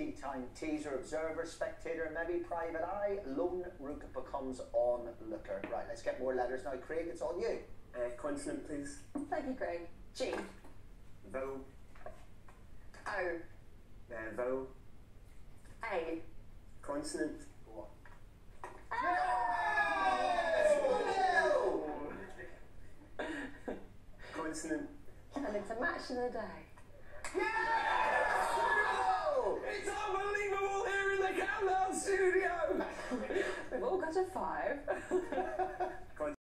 tea time teaser, observer, spectator, maybe private eye. Lone rook becomes onlooker. Right, let's get more letters now. Craig, it's on you. Consonant, please. Thank you, Craig. G. Vowel. O. Vowel. A. Consonant. Consonant. And it's a match of the day. It's unbelievable here in the Countdown studio! We've all got a 5.